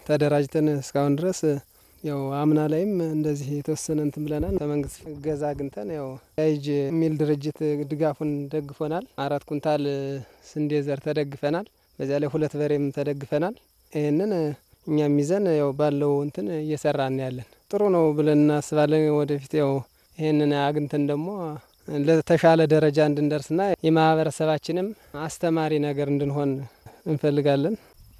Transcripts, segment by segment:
ተደራጅተን እስካሁን ድረስ ያው አምና ላይም እንደዚህ የተወሰነ እንትን ብለናል። ከመንግስት እገዛ አግኝተን ያው ያይጅ ሚል ድርጅት ድጋፉን ደግፎናል። 4 ኩንታል ስንዴ ዘር ተደግፈናል። በዚያ ላይ 2 በሬም ተደግፈናል። ይሄንን እኛም ይዘን ያው ባለው እንትን እየሰራን ያለን ጥሩ ነው ብለን እናስባለን። ወደፊት ያው ይሄንን አግኝተን ደግሞ ለተሻለ ደረጃ እንድንደርስና የማህበረሰባችንም አስተማሪ ነገር እንድንሆን እንፈልጋለን።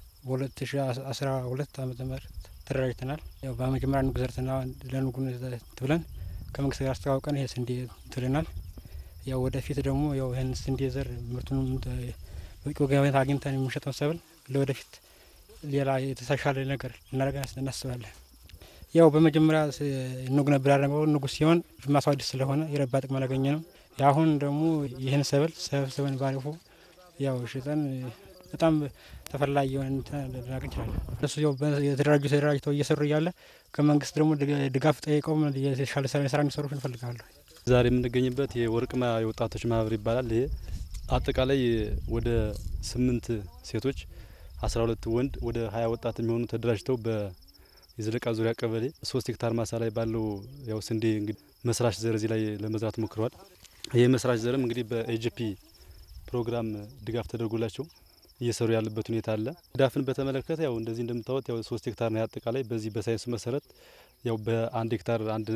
በ2012 ዓመተ ምህረት ተደራጅተናል። ያው በመጀመሪያ ንጉ ዘርተና ለንጉን ትብለን ከመንግስት ጋር አስተዋውቀን ይሄ ስንዴ ትልናል። ያው ወደፊት ደግሞ ያው ይሄን ስንዴ ዘር ምርቱን በቂው ገበያ አግኝተን የምንሸጠው ሰብል ለወደፊት ሌላ የተሻሻለ ነገር እናስባለን። ያው በመጀመሪያ ንጉ ነበር ያደረገው። ንጉ ሲሆን ማሳው አዲስ ስለሆነ የረባ ጥቅም አላገኘንም። ያሁን ደግሞ ይሄን ሰብል ሰብስበን ባሪፉ ያው ሽጠን በጣም ተፈላጊ የሆነ ልናገኝ እንችላለን። እነሱ ያው ተደራጅተው እየሰሩ እያለ ከመንግስት ደግሞ ድጋፍ ጠይቀው የተሻለ ስራ እንዲሰሩ እንፈልጋለን። ዛሬ የምንገኝበት የወርቅማ የወጣቶች ማህበር ይባላል። ይሄ አጠቃላይ ወደ 8 ሴቶች 12 ወንድ ወደ 20 ወጣት የሚሆኑ ተደራጅተው በይዝለቃ ዙሪያ ቀበሌ 3 ሄክታር ማሳ ላይ ባለው ያው ስንዴ እንግዲህ መስራች ዘር እዚህ ላይ ለመዝራት ሞክረዋል። ይሄ መስራች ዘርም እንግዲህ በኤጂፒ ፕሮግራም ድጋፍ ተደርጎላቸው እየሰሩ ያለበት ሁኔታ አለ። ዳፍን በተመለከተ ያው እንደዚህ እንደምታዩት ያው 3 ሄክታር ነው አጠቃላይ። በዚህ በሳይንሱ መሰረት ያው በ1 ሄክታር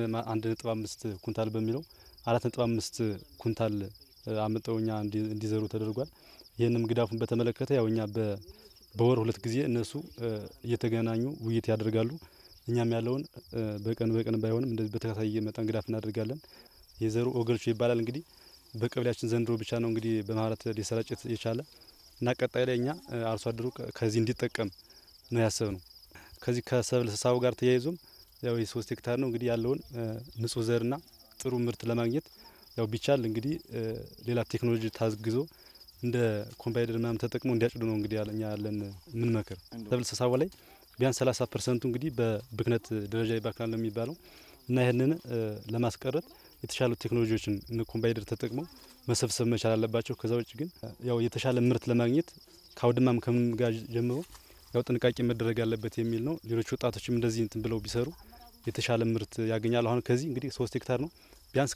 1.5 ኩንታል በሚለው 4.5 ኩንታል አመጣውኛ እንዲዘሩ ተደርጓል። ይሄንም ግዳፉን በተመለከተ ያው እኛ በወር 2 ጊዜ እነሱ እየተገናኙ ውይይት ያደርጋሉ። እኛም ያለውን በቀን ባይሆንም እንደዚህ በተከታታይ መጠን ግዳፍ እናደርጋለን። የዘሩ ኦገልቾ ይባላል። እንግዲህ በቀበሌያችን ዘንድሮ ብቻ ነው እንግዲህ በማህበራት ሊሰራጭት የቻለ እና ቀጣይ ላይ እኛ አርሶ አደሩ ከዚህ እንዲጠቀም ነው ያሰብነው። ከዚህ ከሰብል ስሳው ጋር ተያይዞም ያው የ3 ሄክታር ነው እንግዲህ ያለውን ንጹህ ዘርና ጥሩ ምርት ለማግኘት ያው ቢቻል እንግዲህ ሌላ ቴክኖሎጂ ታግዞ እንደ ኮምባይነር ምናምን ተጠቅሞ እንዲያጭዱ ነው እንግዲህ ያለን ምን መከር። ሰብል ስሳው ላይ ቢያንስ 30% እንግዲህ በብክነት ደረጃ ይባክናል ነው የሚባለው እና ይሄንን ለማስቀረት የተሻሉ ቴክኖሎጂዎችን እነ ኮምባይነር ተጠቅመው መሰብሰብ መቻል አለባቸው። ከዛ ውጭ ግን ያው የተሻለ ምርት ለማግኘት ካውድማም ከምንጋር ጀምሮ ያው ጥንቃቄ መደረግ ያለበት የሚል ነው። ሌሎች ወጣቶችም እንደዚህ እንትን ብለው ቢሰሩ የተሻለ ምርት ያገኛሉ። አሁን ከዚህ እንግዲህ 3 ሄክታር ነው ቢያንስ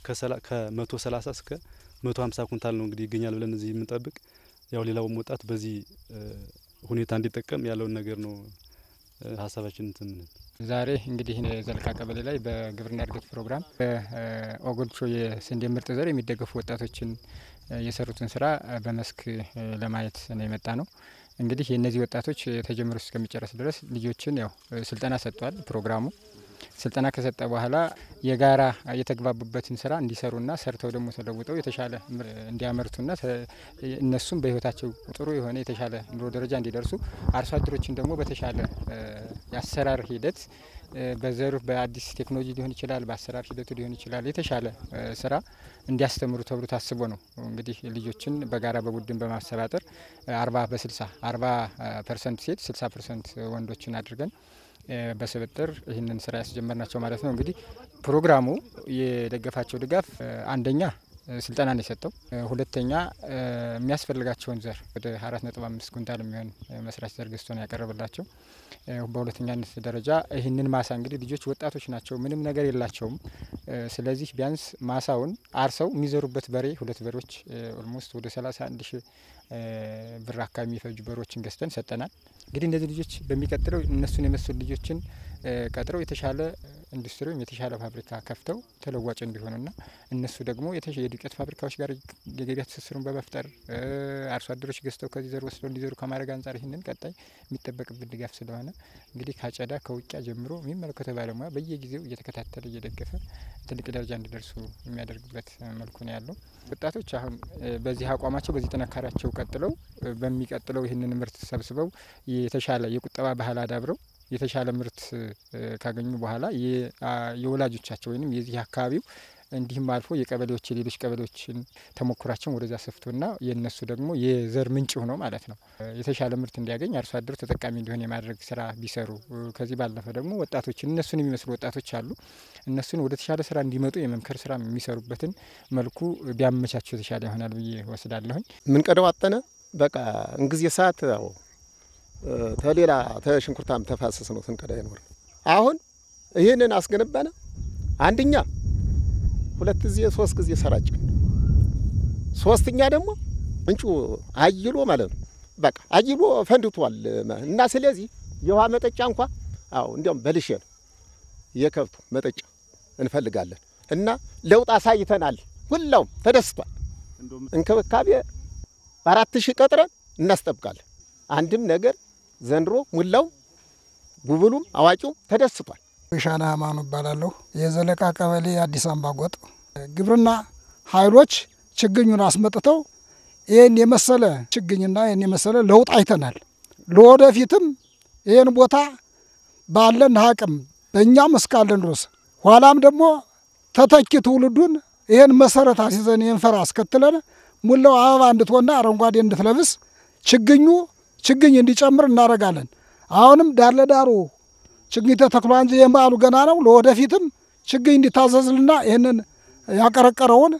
ከ130 እስከ 150 ኩንታል ነው እንግዲህ ይገኛል ብለን እዚህ የምንጠብቅ። ያው ሌላውም ወጣት በዚህ ሁኔታ እንዲጠቀም ያለውን ነገር ነው ሀሳባችን እንትን ዛሬ እንግዲህ ዘለቃ ቀበሌ ላይ በግብርና እድገት ፕሮግራም በኦገልቾ የስንዴ ምርጥ ዘር የሚደገፉ ወጣቶችን የሰሩትን ስራ በመስክ ለማየት ነው የመጣ ነው። እንግዲህ የነዚህ ወጣቶች ተጀምሮ እስከሚጨርስ ድረስ ልጆችን ያው ስልጠና ሰጥቷል ፕሮግራሙ። ስልጠና ከሰጠ በኋላ የጋራ የተግባቡበትን ስራ እንዲሰሩና ሰርተው ደግሞ ተለውጠው የተሻለ እንዲያመርቱና እነሱም በህይወታቸው ጥሩ የሆነ የተሻለ ኑሮ ደረጃ እንዲደርሱ አርሶ አደሮችን ደግሞ በተሻለ ያሰራር ሂደት በዘር በአዲስ ቴክኖሎጂ ሊሆን ይችላል፣ በአሰራር ሂደቱ ሊሆን ይችላል የተሻለ ስራ እንዲያስተምሩ ተብሎ ታስቦ ነው እንግዲህ ልጆችን በጋራ በቡድን በማሰባጠር 40% ሴት 60% ወንዶችን አድርገን በስብጥር ይህንን ስራ ያስጀመርናቸው ማለት ነው። እንግዲህ ፕሮግራሙ የደገፋቸው ድጋፍ አንደኛ ስልጠና ነው የሰጠው፣ ሁለተኛ የሚያስፈልጋቸውን ዘር ወደ 4.5 ኩንታል የሚሆን መስራች ዘር ገዝቶ ነው ያቀረበላቸው። በሁለተኛነት ደረጃ ይህንን ማሳ እንግዲህ ልጆች ወጣቶች ናቸው፣ ምንም ነገር የላቸውም። ስለዚህ ቢያንስ ማሳውን አርሰው የሚዘሩበት በሬ 2 በሬዎች ኦልሞስት ወደ 31,000 ብር አካባቢ የሚፈጁ በሬዎችን ገዝተን ሰጠናል። እንግዲህ እነዚህ ልጆች በሚቀጥለው እነሱን የመሰሉ ልጆችን ቀጥረው የተሻለ ኢንዱስትሪ ወይም የተሻለ ፋብሪካ ከፍተው ተለዋጭ እንዲሆኑና እነሱ ደግሞ የዱቄት ፋብሪካዎች ጋር የገበያ ትስስሩን በመፍጠር አርሶ አደሮች ገዝተው ከዚህ ዘር ወስደው እንዲዘሩ ከማድረግ አንጻር ይህንን ቀጣይ የሚጠበቅብን ድጋፍ ስለሆነ እንግዲህ ካጨዳ ከውቂያ ጀምሮ የሚመለከተው ባለሙያ በየጊዜው እየተከታተለ እየደገፈ ትልቅ ደረጃ እንዲደርሱ የሚያደርግበት መልኩ ነው ያለው። ወጣቶች አሁን በዚህ አቋማቸው በዚህ ጥንካሬያቸው ቀጥለው በሚቀጥለው ይህንን ምርት ሰብስበው የተሻለ የቁጠባ ባህል አዳብረው የተሻለ ምርት ካገኙ በኋላ የወላጆቻቸው ወይም የዚህ አካባቢው እንዲህም አልፎ የቀበሌዎች የሌሎች ቀበሌዎችን ተሞክሯቸውን ወደዛ ሰፍቶና የነሱ ደግሞ የዘር ምንጭ ሆኖ ማለት ነው የተሻለ ምርት እንዲያገኝ አርሶ አደሩ ተጠቃሚ እንዲሆን የማድረግ ስራ ቢሰሩ፣ ከዚህ ባለፈ ደግሞ ወጣቶችን እነሱን የሚመስሉ ወጣቶች አሉ እነሱን ወደ ተሻለ ስራ እንዲመጡ የመምከር ስራ የሚሰሩበትን መልኩ ቢያመቻቸው የተሻለ ይሆናል ብዬ ወስዳለሁኝ። ምን ቀደው አጠነ በቃ እንግዲህ ሰዓት ተሌላ ተሽንኩርታም ተፋሰስ ነው ስንቀዳ ይኖር። አሁን ይሄንን አስገነባና አንደኛ 2 ጊዜ 3 ጊዜ ሰራጭ፣ ሶስተኛ ደግሞ ምንጩ አይሎ ማለት ነው። በቃ አይሎ ፈንድቷል እና ስለዚህ የውሃ መጠጫ እንኳን እንዲያውም በልሼ ነው የከብቱ መጠጫ እንፈልጋለን እና ለውጥ አሳይተናል። ሁላውም ተደስቷል። እንክብካቤ 4000 ቀጥረን እናስጠብቃለን። አንድም ነገር ዘንድሮ ሙላው ጉብሉም አዋቂው ተደስቷል። ሻና ማኑ ይባላለሁ። የዘለቃ ቀበሌ አዲስ አበባ ጎጥ ግብርና ኃይሎች ችግኙን አስመጥተው ይሄን የመሰለ ችግኝና ይሄን የመሰለ ለውጥ አይተናል። ለወደፊትም ይሄን ቦታ ባለን አቅም በእኛም እስካለን ድረስ ኋላም ደግሞ ተተኪ ትውልዱን ይሄን መሰረት አስይዘን የንፈራ አስከትለን ሙላው አበባ እንድትወና አረንጓዴ እንድትለብስ ችግኝ እንዲጨምር እናደርጋለን። አሁንም ዳር ለዳሩ ችግኝ ተተክሎ እንጂ የማሉ ገና ነው። ለወደፊትም ችግኝ እንዲታዘዝልና ይሄንን ያቀረቀረውን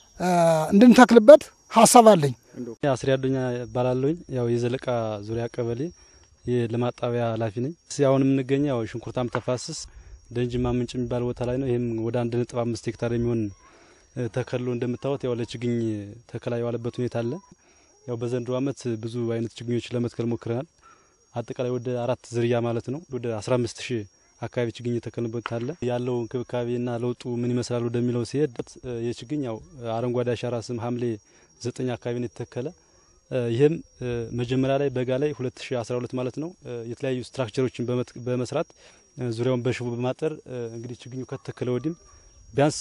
እንድንተክልበት ሐሳብ አለኝ። አስሪ አዱኛ ባላለኝ ያው የዘለቃ ዙሪያ ቀበሌ የልማት ጣቢያ ኃላፊ ነኝ። አሁን የምንገኘው ያው ሽንኩርታም ተፋሰስ ደንጅማ ምንጭ የሚባል ቦታ ላይ ነው። ይሄም ወደ 1.5 ሄክታር የሚሆን ተከልሎ እንደምታዩት ያው ለችግኝ ተከላ የዋለበት ሁኔታ አለ። ያው በዘንድሮ ዓመት ብዙ አይነት ችግኞች ለመትከል ሞክረናል። አጠቃላይ ወደ 4 ዝርያ ማለት ነው ወደ 15000 አካባቢ ችግኝ ተከልንበት አለ። ያለው እንክብካቤና ለውጡ ምን ይመስላል ወደሚለው ሲሄድ የችግኝ ያው አረንጓዴ አሻራ ስም ሐምሌ 9 አካባቢ ነው የተተከለ። ይሄም መጀመሪያ ላይ በጋ ላይ 2012 ማለት ነው የተለያዩ ስትራክቸሮችን በመስራት ዙሪያውን በሽቦ በማጠር እንግዲህ ችግኙ ከተተከለ ወዲህም ቢያንስ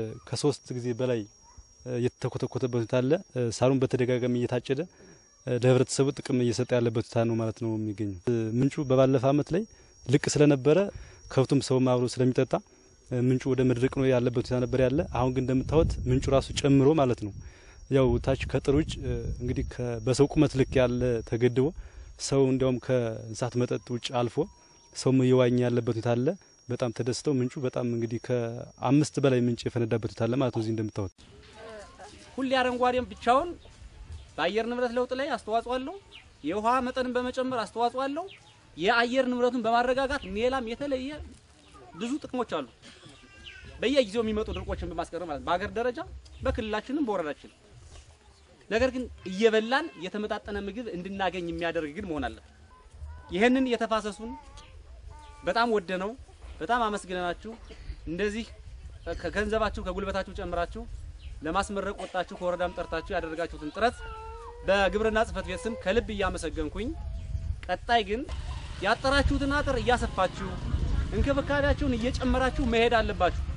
ከ3 ጊዜ በላይ የተኮተኮተበት አለ። ሳሩን በተደጋጋሚ እየታጨደ ለህብረተሰቡ ጥቅም እየሰጠ ያለበት ሁኔታ ነው ማለት ነው የሚገኘው። ምንጩ በባለፈ አመት ላይ ልቅ ስለነበረ ከብቱም ሰውም አብሮ ስለሚጠጣ ምንጩ ወደ መድረቅ ነው ያለበት ሁኔታ ነበር ያለ። አሁን ግን እንደምታዩት ምንጩ ራሱ ጨምሮ ማለት ነው ያው ታች ከጥር ውጭ እንግዲህ በሰው ቁመት ልክ ያለ ተገድቦ ሰው እንዲያውም ከእንስሳት መጠጥ ውጭ አልፎ ሰው እየዋኘ ያለበት ሁኔታ አለ። በጣም ተደስተው ምንጩ በጣም እንግዲህ ከ5 በላይ ምንጭ የፈነዳበት ሁኔታ አለ ማለት ነው። እዚህ እንደምታዩት ሁሌ አረንጓዴም ብቻውን በአየር ንብረት ለውጥ ላይ አስተዋጽኦ አለው። የውሃ መጠንን በመጨመር አስተዋጽኦ አለው። የአየር ንብረቱን በማረጋጋት ሌላም የተለየ ብዙ ጥቅሞች አሉ። በየጊዜው የሚመጡ ድርቆችን በማስቀረት ማለት በአገር ደረጃ በክልላችንም በወረዳችን ነገር ግን እየበላን የተመጣጠነ ምግብ እንድናገኝ የሚያደርግ ግን መሆን አለበት። ይሄንን የተፋሰሱን በጣም ወደነው በጣም አመስግነናችሁ እንደዚህ ከገንዘባችሁ ከጉልበታችሁ ጨምራችሁ ለማስመረቅ ወጣችሁ ከወረዳም ጠርታችሁ ያደረጋችሁትን ጥረት በግብርና ጽሕፈት ቤት ስም ከልብ እያመሰገንኩኝ ቀጣይ ግን ያጠራችሁትን አጥር እያሰፋችሁ እንክብካቤያችሁን እየጨመራችሁ መሄድ አለባችሁ።